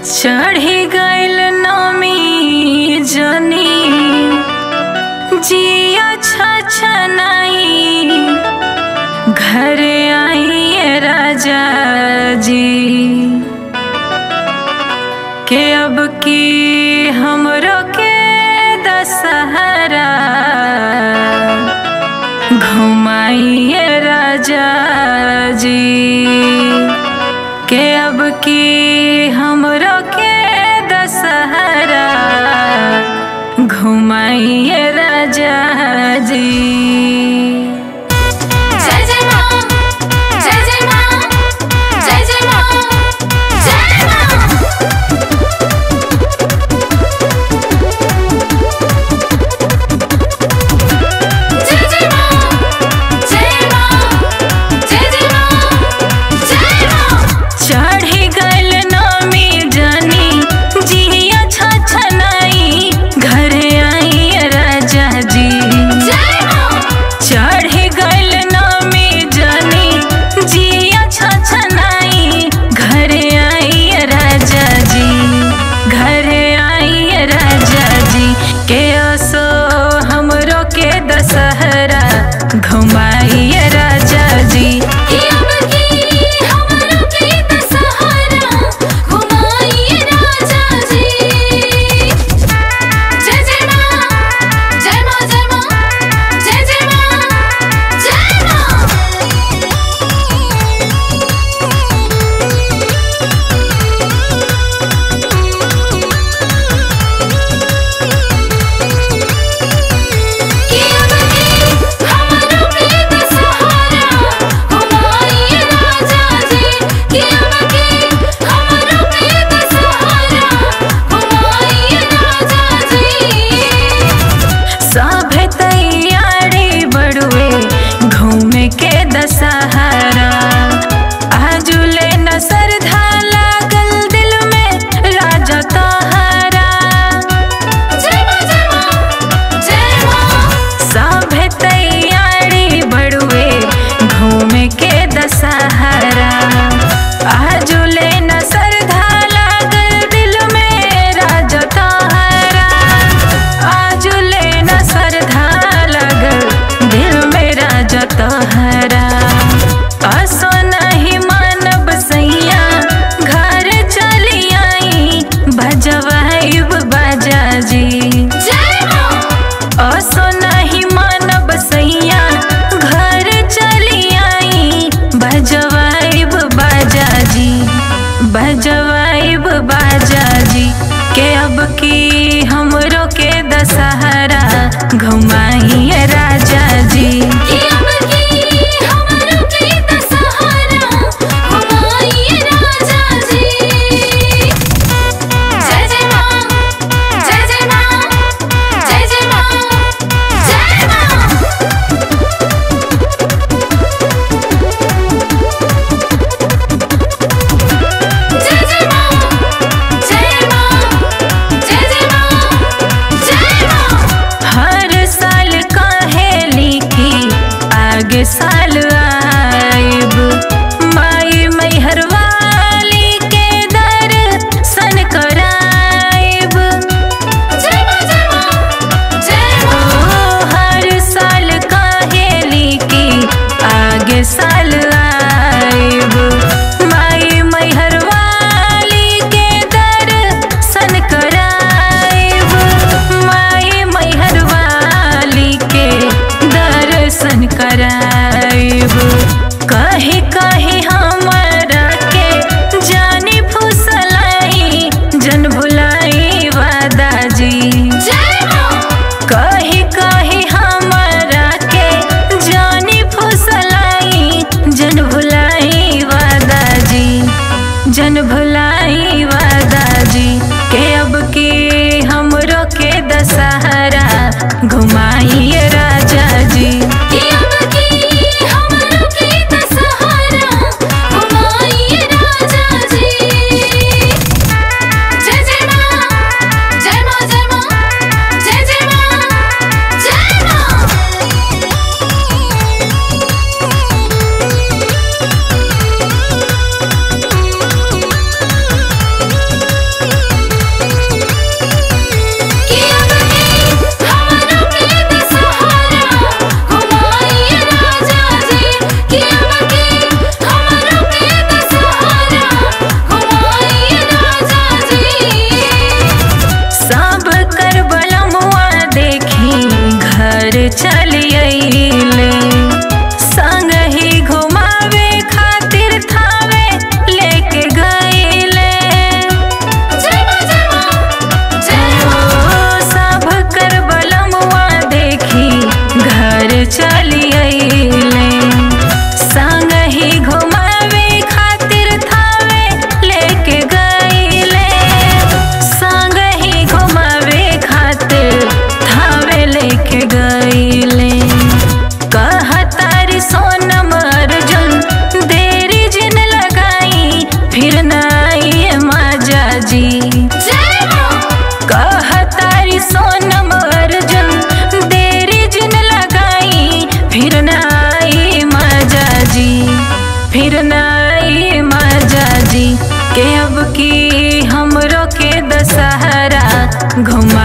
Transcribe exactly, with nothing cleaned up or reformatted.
चढ़ी गइल नमी जनी जिया छछनाई घर आई राजा जी के अब की हमरो के दशहरा घुमाइए राजा जी के अब की हमरो के दशहरा घुमाइए राजा जी। घुमाइए राजा जी बजवाइब बाजा जी के अब की हमरो के दशहरा घुमाइए राजा जी। हर साल काहे चलियले संग ही घुमावे खातिर थावे लेके गईले सब कर बलमुआ देखी घर चलियले संग ही घुमावे खातिर थावे लेके गईले संग ही घुमावे खातिर थावे लेके गईले कहतारी सोनम अर्जुन देरी जिन लगाई फिर नाई माजा जी कहतारी सोनम अर्जुन देरी जिन लगाई फिर नाई माजा जी फिर नाई माजा जी के अब की हमरो के दशहरा घुमा